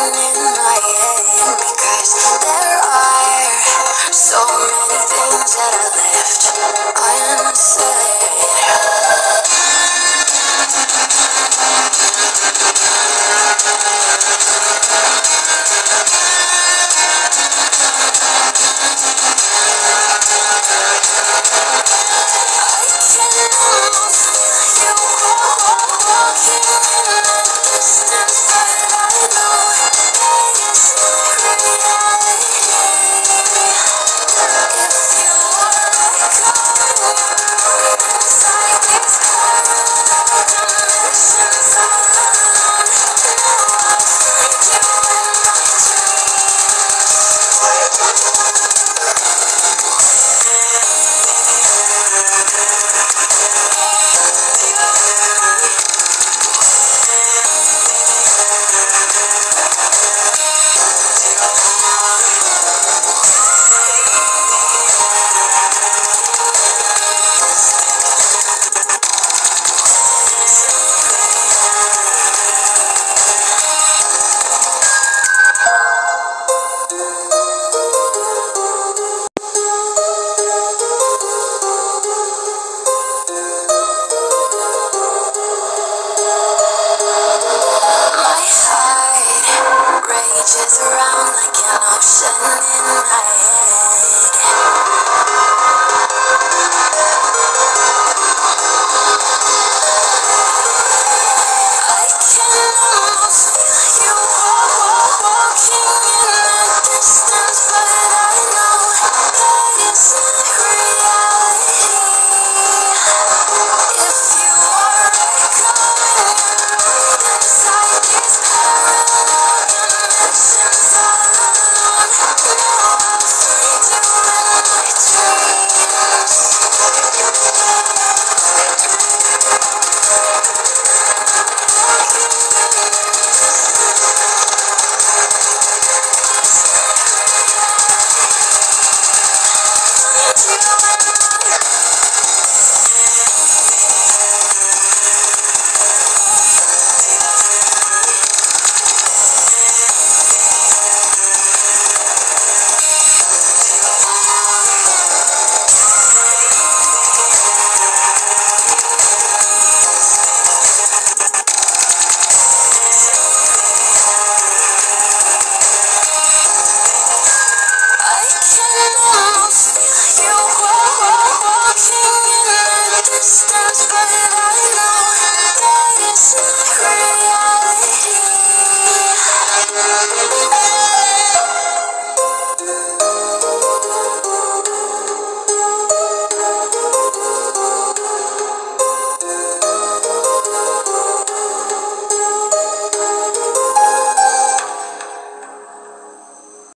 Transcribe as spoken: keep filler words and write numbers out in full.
in my head, because there are so many things that I left unsaid. Rages around like an ocean in my head. I can almost feel you walking in the distance, but I know that it's not reality. If you are echoing inside these parallel dimensions all alone, now I'll find you in my dreams. Distance, but I know that it's not reality.